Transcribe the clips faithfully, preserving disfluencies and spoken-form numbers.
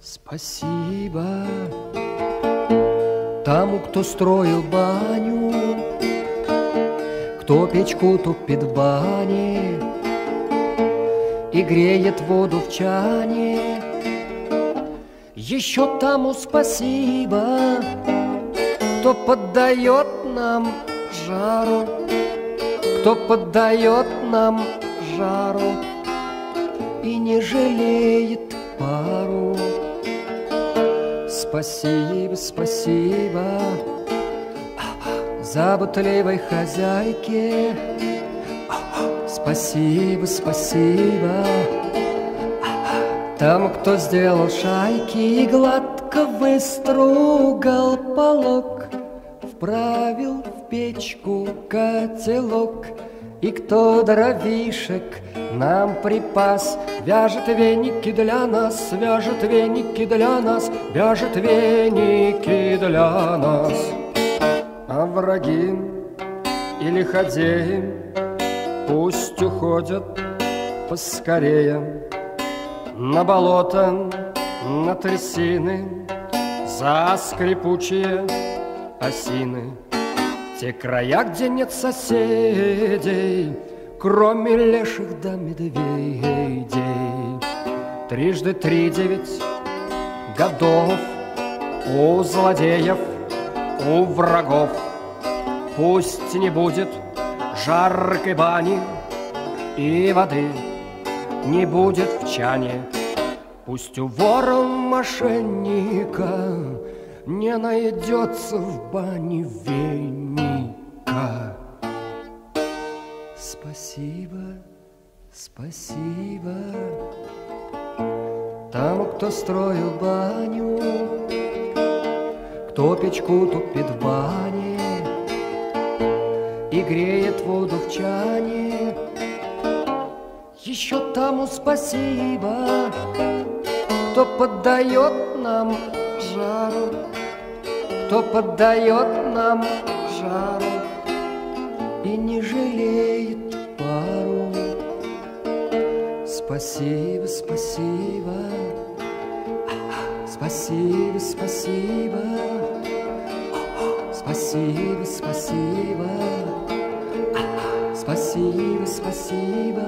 Спасибо тому, кто строил баню, кто печку топит в бане и греет воду в чане. Еще тому спасибо, кто поддает нам жару, кто поддает нам жару и не жалеет пару. Спасибо, спасибо заботливой хозяйке. Спасибо, спасибо тому, кто сделал шайки и гладко выстругал полог, вправил в печку котелок, и кто дровишек нам припас, вяжет веники для нас, вяжет веники для нас, вяжет веники для нас. А враги и лиходеи пусть уходят поскорее на болото, на трясины, за скрипучие осины. Те края, где нет соседей, кроме леших да медведей. Трижды три девять годов у злодеев, у врагов. Пусть не будет жаркой бани и воды не будет в чане. Пусть у вора-мошенника не найдется в бане веника. Спасибо, спасибо тому, кто строил баню, кто печку топит в бане и греет воду в чане. Еще тому спасибо, кто поддает нам жару, кто поддает нам жару и не жалеет пару. Спасибо, спасибо, спасибо, спасибо, спасибо, спасибо, спасибо, спасибо.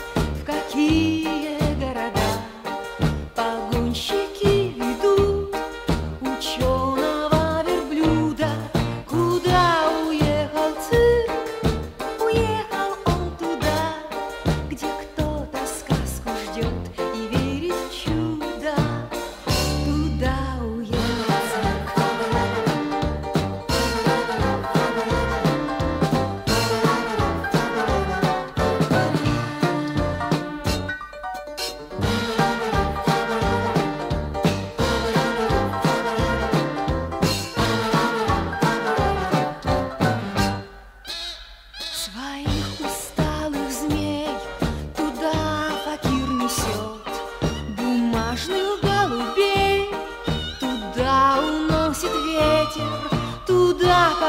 Погонщики ведут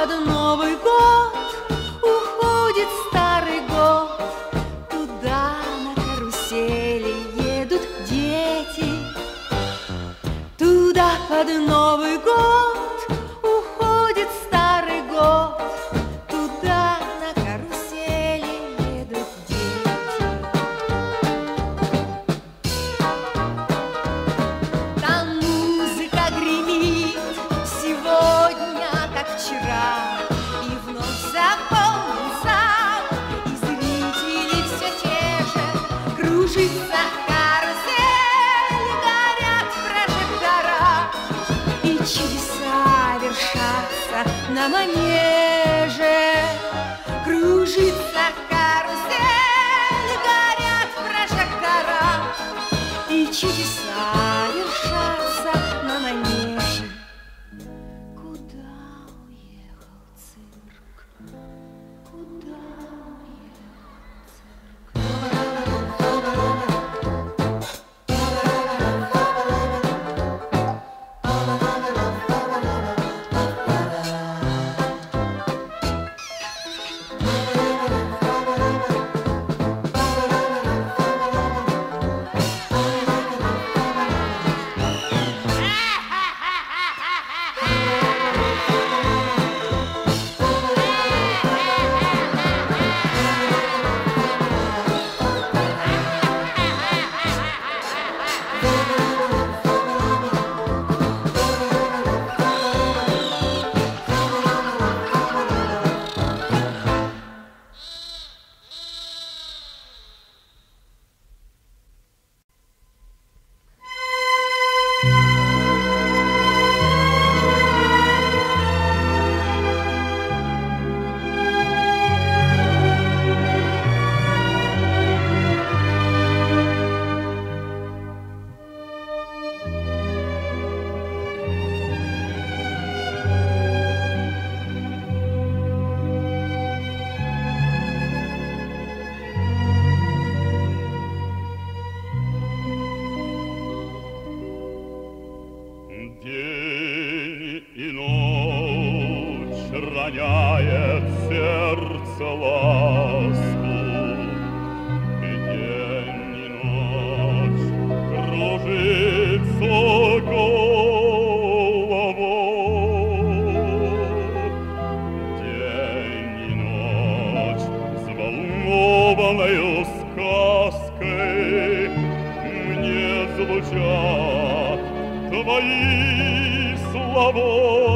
под Новый год уходит старый год. Туда на карусели едут дети. Туда под Новый год уходит старый год. Туда на карусели едут дети. Там музыка гремит сегодня, как вчера, и вновь заполнен зал, и зрители все те же. Кружится карусель, горят прожектора, и чудеса вершатся на манеже. Кружится карусель, горят прожектора, и чудеса вершатся на манеже. Куда уехал цирк? Куда День и ночь роняет сердце ласку, и день и ночь кружится головой. День и ночь взволнованою сказкой мне звучат твои слова.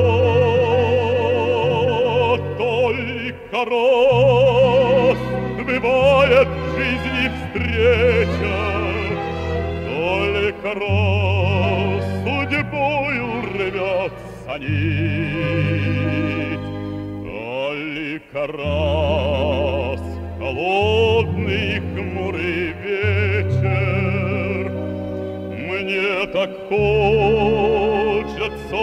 Только раз бывает в жизни встреча, только раз судьбою рвется нить, только раз холодный хмурый вечер мне так хочется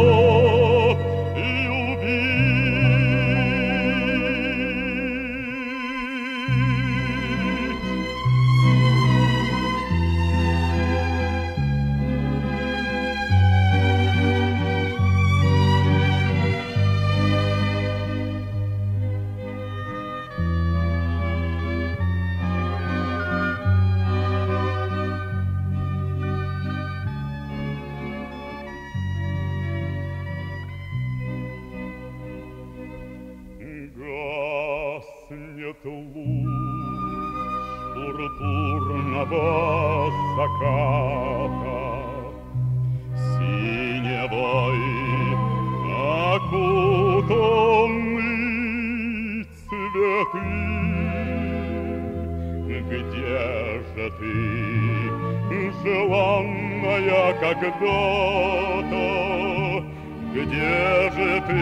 гаснет луч пурпурного заката, синевой окутанный цветы. Где же ты, желанная когда-то? Где же ты,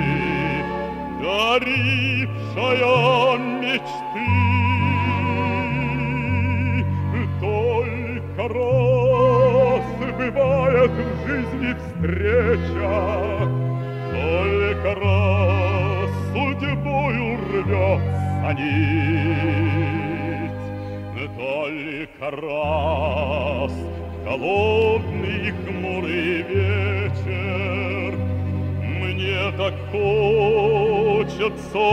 дарившая мечты? Только раз бывает в жизни встреча, только раз судьбою рвется нить, только раз холодный хмурый вечер мне так хочется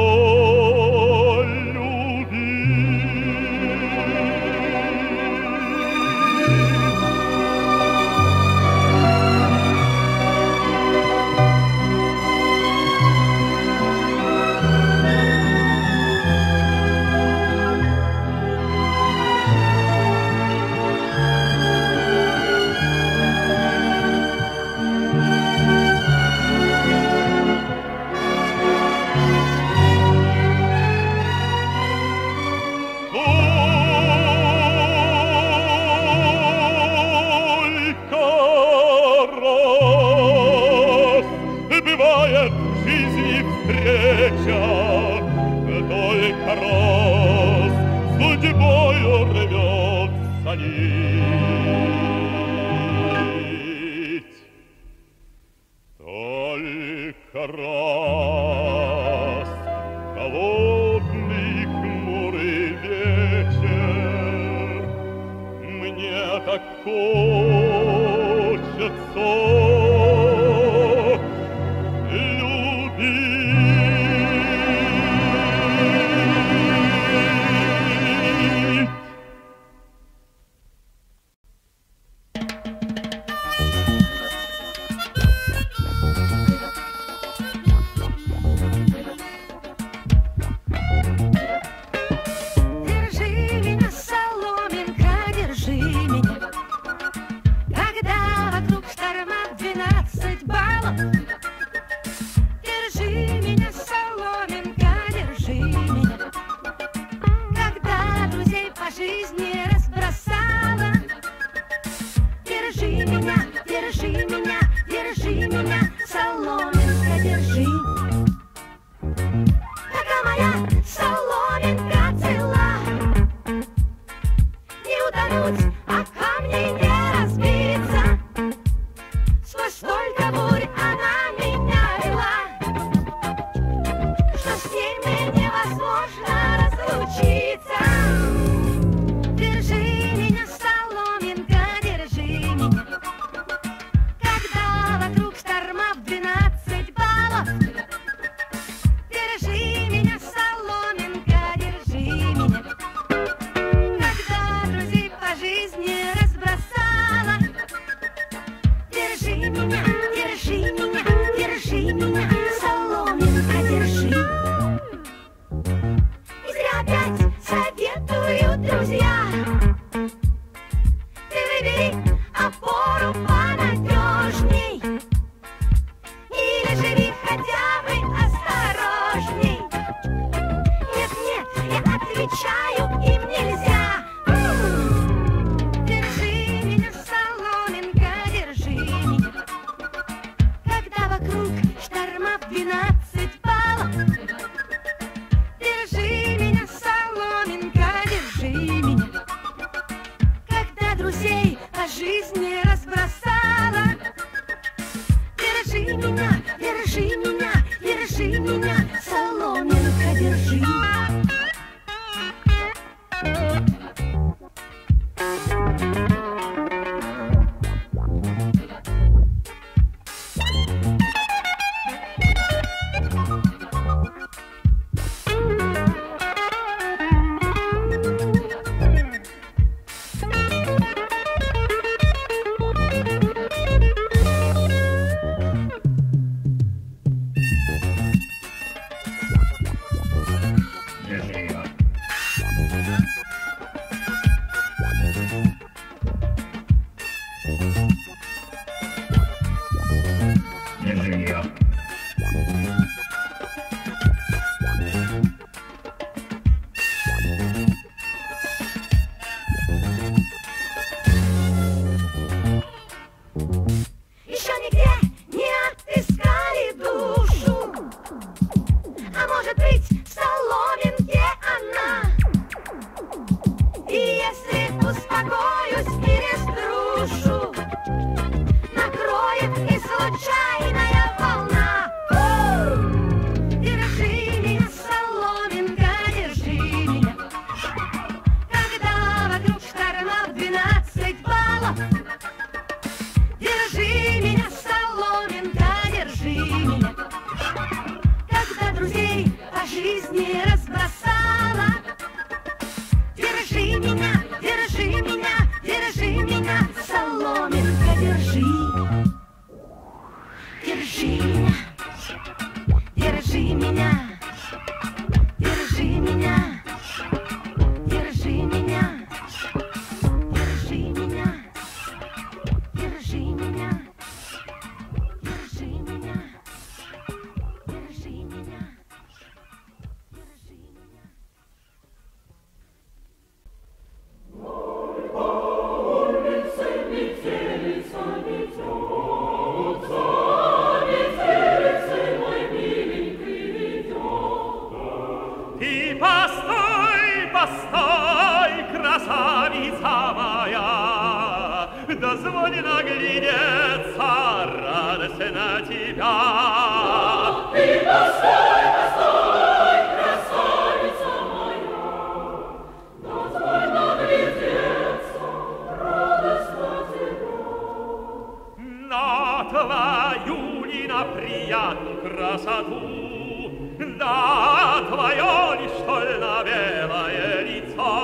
тебя. Ты постой, постой, красавица моя, дозволь наглядеться радостно тебя. На твою ли на приятную красоту, да твое лишь только белое лицо.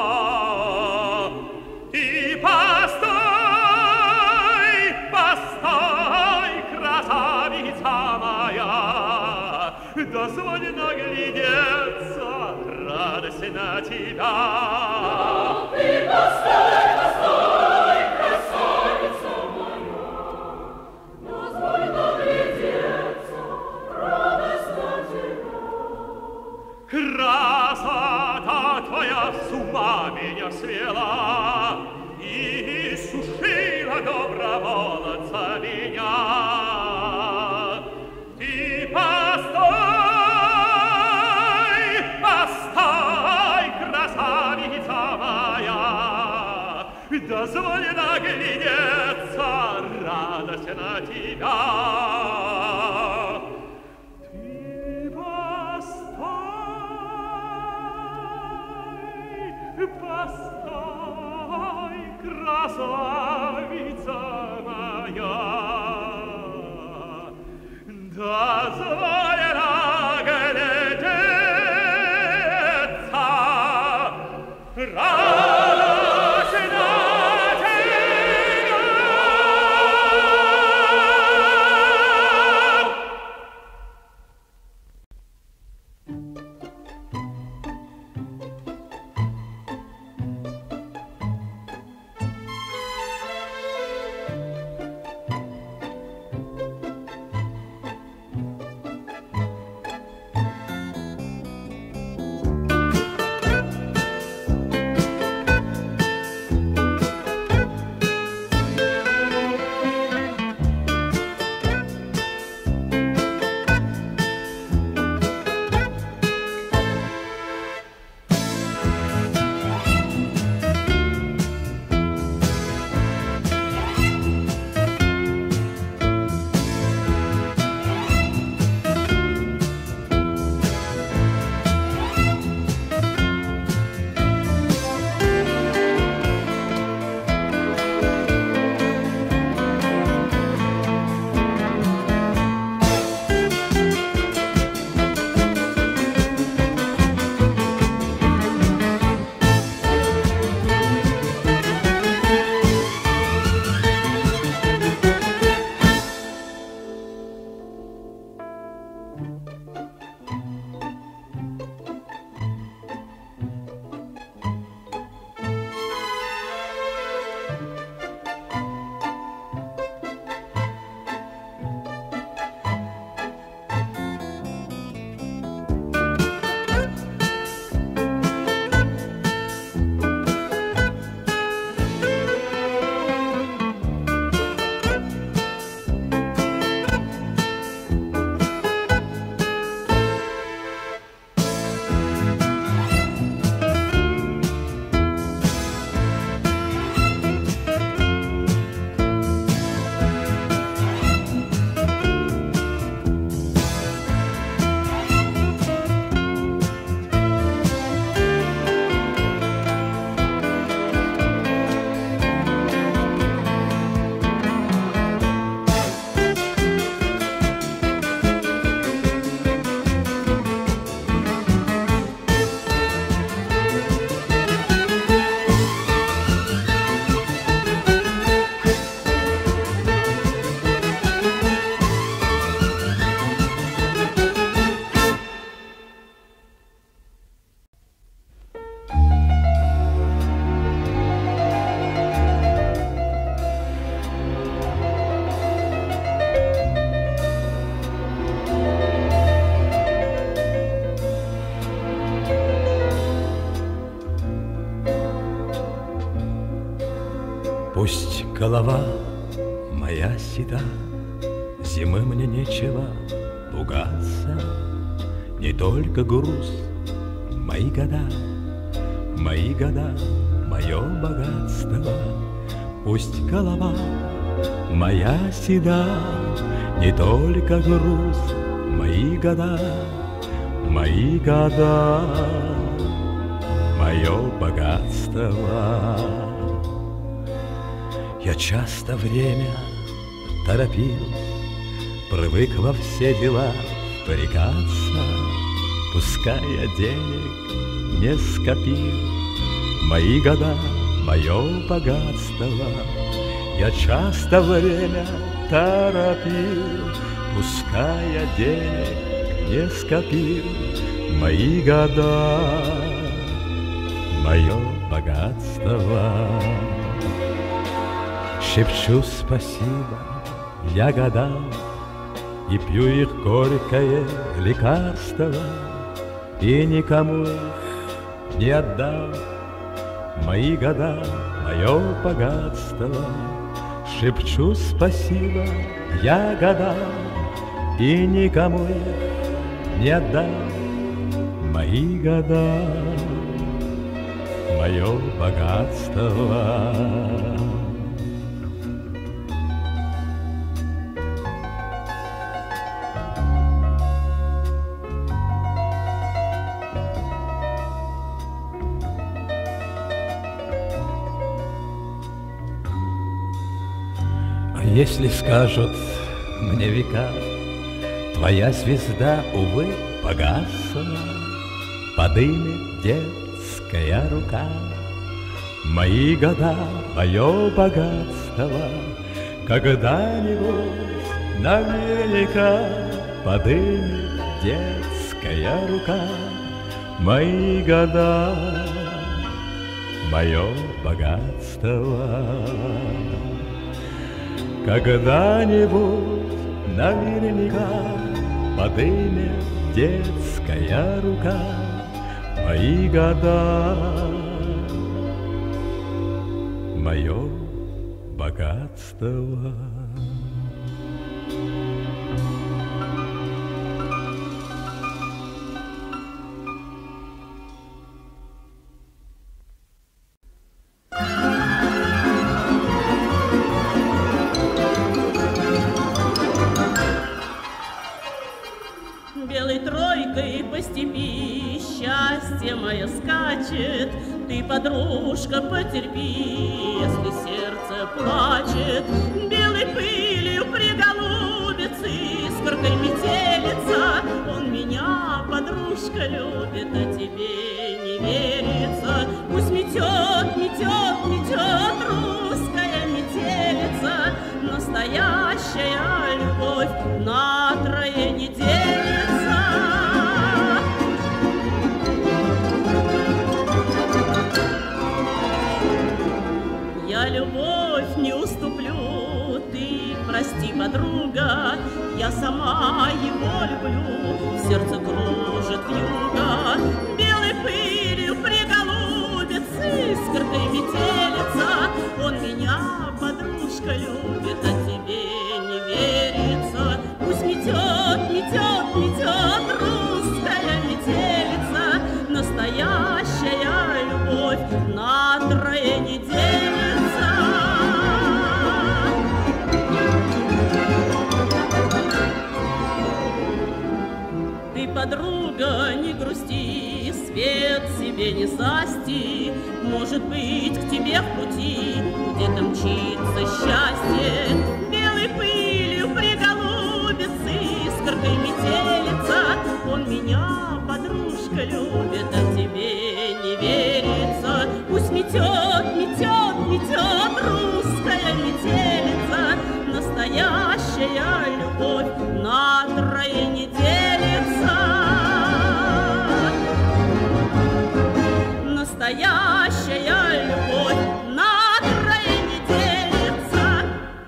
Ты постой, постой, красавица моя, дозволь наглядеться радость на тебя. Ты постой, постой, красавица моя, дозволь наглядеться радость на тебя. Красота твоя с ума меня свела и сушила доброволца меня. Ты постой, постой, красавица моя, дозволь наглядеться радость на тебя. Постой, красавица моя, дозволь наглядеться радость на тебя. Пусть голова моя седа, зимы мне нечего пугаться. Не только груз, мои года, мои года, мое богатство. Пусть голова моя седа, не только груз, мои года, мои года, мое богатство. Я часто время торопил, привык во все дела впрягаться, пускай я денег не скопил. Мои года, мое богатство. Я часто время торопил, пускай я денег не скопил. Мои года, мое богатство. Шепчу спасибо я годам и пью их горькое лекарство, и никому их не отдам. Мои года, мое богатство. Шепчу спасибо я годам и никому их не отдам. Мои года, мое богатство. Если скажут мне века, твоя звезда, увы, погасла, подымет детская рука. Мои года, мое богатство, когда-нибудь наверняка подымет детская рука. Мои года, мое богатство. Когда-нибудь наверняка подымет детская рука. Мои года, мое богатство. Белой тройкой по степи счастье мое скачет. Ты, подружка, потерпи, если сердце плачет. Белой пылью приголубится, искоркой метелица. Он меня, подружка, любит, а тебе не верится. Пусть метет, метет, метет русская метелица. Настоящая любовь на трое не делится. Я любовь не уступлю, ты прости, подруга, я сама его люблю, в сердце кружит вьюга. Белой пылью приголубится, искоркой метелица. Он меня, подружка, любит, а тебе не верится. Пусть метет, метет, метет русская метелица. Настоящая любовь на трое не делится. Ты, подруга, не грусти, свет себе не засти. Может быть, к тебе в пути где-то мчится счастье. Белой пылью приголубится, искоркой метелица. Он меня, подружка, любит, а тебе не верится. Пусть метет, метет, метет русская метелица. Настоящая любовь на трое не делится. Настоящая любовь на трое не делится.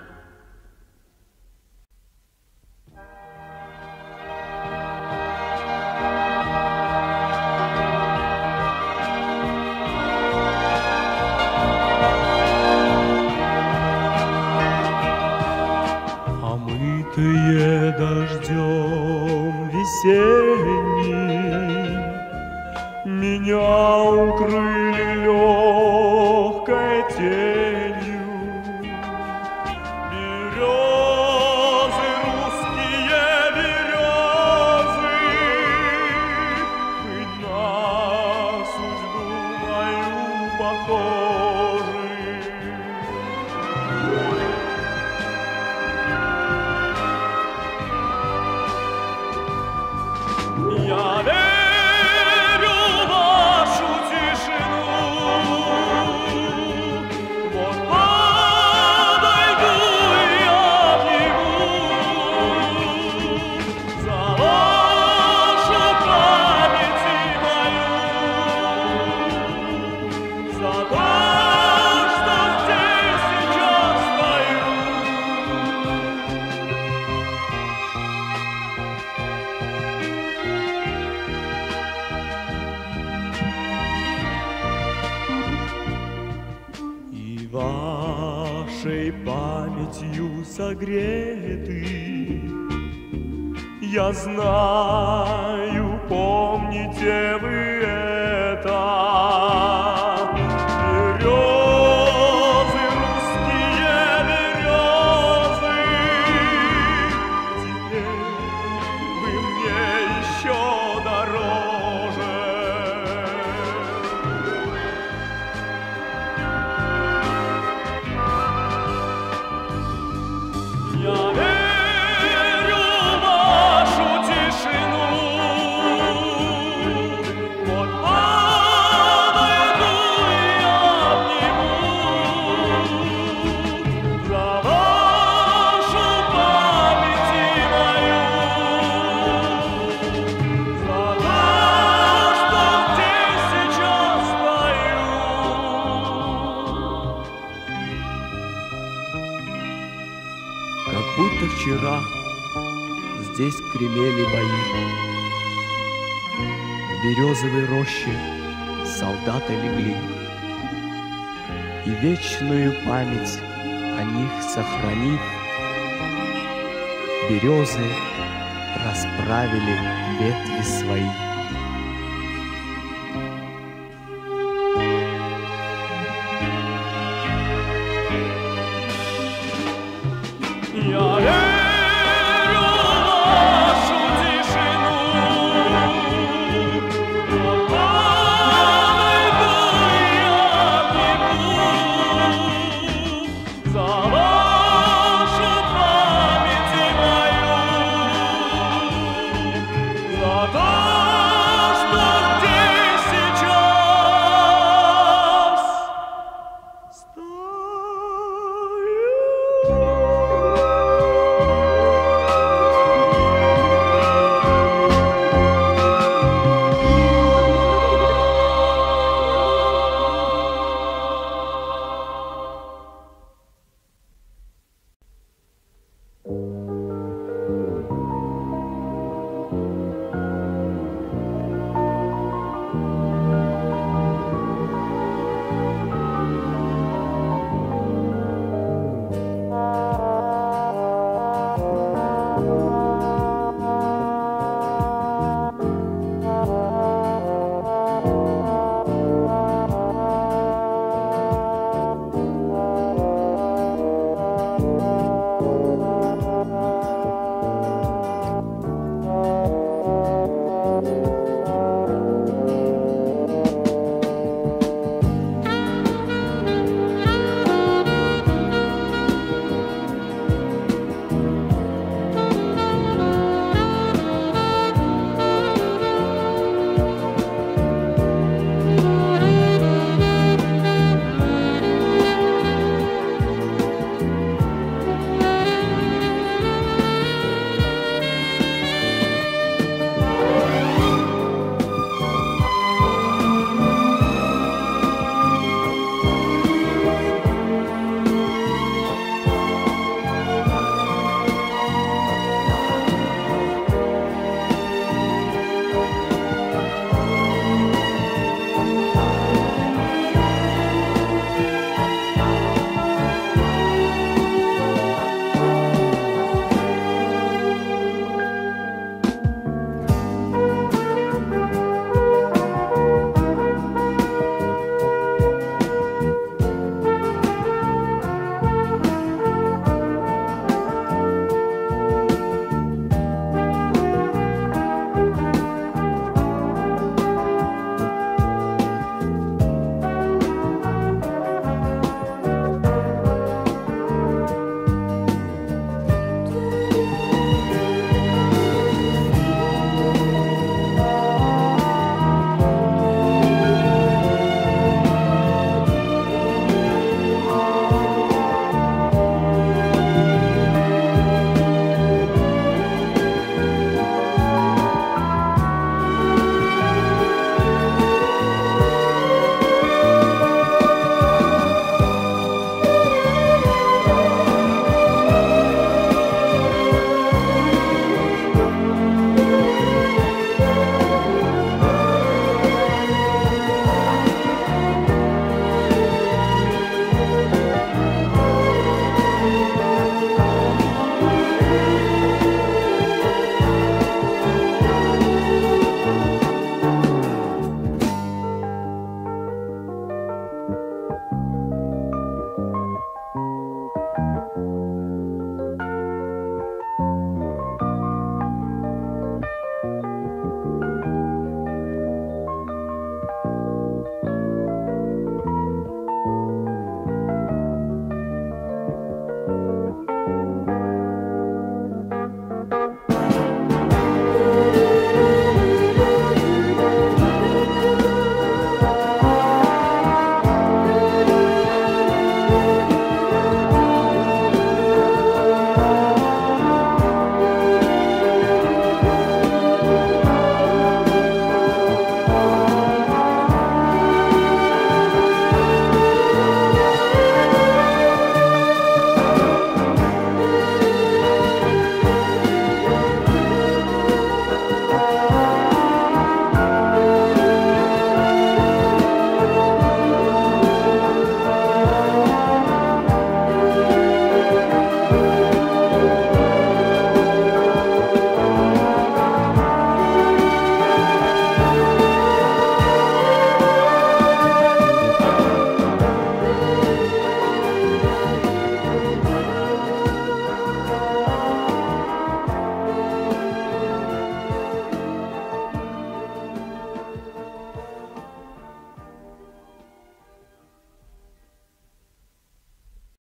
Омытые дождем весенним, меня укрыли легкой тенью. Березы русские вашей памятью согреты. Я знаю, помните вы это. Березы, русские березы, теперь вы мне еще дороже. Я верю в вашу тишину, вот подойду и обниму за вашу память и мою, за то, что здесь сейчас стою. Как будто вчера здесь гремели бои. В березовой роще солдаты легли, и вечную память о них сохранив, березы расправили ветви свои.